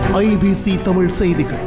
IBC Tamil செய்திகள்.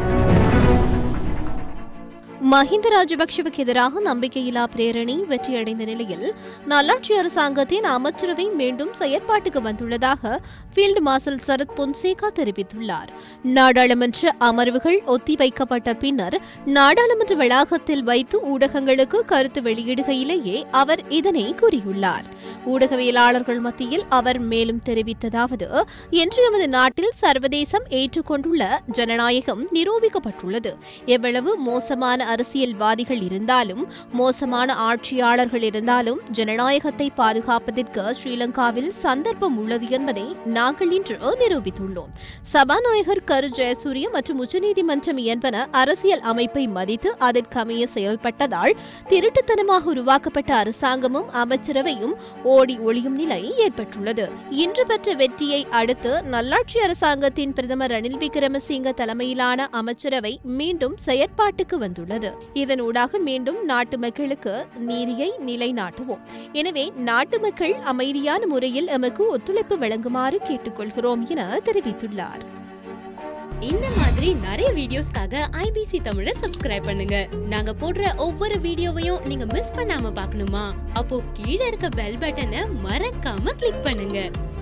மஹிந்த ராஜபக்ஷவுக்கு எதிராக நம்பிக்கையில்லா பிரேரணி வெற்றியடைந்த நிலையில் நல்லாட்சி அரசாங்கத்தின் அமைச்சரவை மீண்டும் செயற்பாட்டுக்கு வந்துள்ளதாக ஃபீல்டு மார்ஷல் சரத் பொன்சேகா தெரிவித்துள்ளார். நாடாளுமன்ற அமர்வுகள் ஒத்திவைக்கப்பட்ட பின்னர் நாடாளுமன்ற வளாகத்தில் வைத்து ஊடகங்களுக்கு கருத்து வெளியிடுகையிலேயே அவர் இதனை கூறியுள்ளார். ஊடகவியலாளர்கள் மத்தியில் அவர் மேலும் தெரிவித்ததாவது, இன்று எமது நாட்டில் சர்வதேசம் ஏற்றுக்கொண்டுள்ள ஜனநாயகம் நிரூபிக்கப்பட்டுள்ளது. எவ்வளவு மோசமான அரசியல்வாதிகள் இருந்தாலும், மோசமான ஆட்சியாளர்கள் இருந்தாலும் ஜனநாயகத்தை பாதுகாப்பதற்கு ஸ்ரீலங்காவில் சந்தர்ப்பம் உள்ளது என்பதை நாங்கள் இன்று நிரூபித்துள்ளோம். சபாநாயகர் கரு ஜெயசூரிய மற்றும் உச்சநீதிமன்றம் என்பன அரசியல் அமைப்பை மதித்து அதற்கமைய செயல்பட்டதால் திருட்டுத்தனமாக உருவாக்கப்பட்ட அரசாங்கமும் அமைச்சரவையும் ஓடி ஒளியும் நிலை ஏற்பட்டுள்ளது. இன்று பெற்ற வெற்றியை அடுத்து நல்லாட்சி அரசாங்கத்தின் பிரதமர் ரணில் விக்ரமசிங்க தலைமையிலான அமைச்சரவை மீண்டும் செயற்பாட்டுக்கு வந்துள்ளது. இதனூடாக மீண்டும் நாட்டு மக்களுக்கு நீதியை நிலைநாட்டுவோம். எனவே நாட்டு மக்கள் அமைதியான முறையில் எமக்கு ஒத்துழைப்பு வழங்குமாறு கேட்டுக்கொள்கிறோம் என தெரிவித்துள்ளார். இந்த மாதிரி நிறைய வீடியோஸ்க்காக ஐபிசி தமிழை சப்ஸ்கிரைப் பண்ணுங்க. நாங்க போடுற ஒவ்வொரு வீடியோவையும் நீங்க மிஸ் பண்ணாம பார்க்கணுமா? அப்போ கீழே இருக்க பெல் பட்டனை மறக்காம கிளிக் பண்ணுங்க.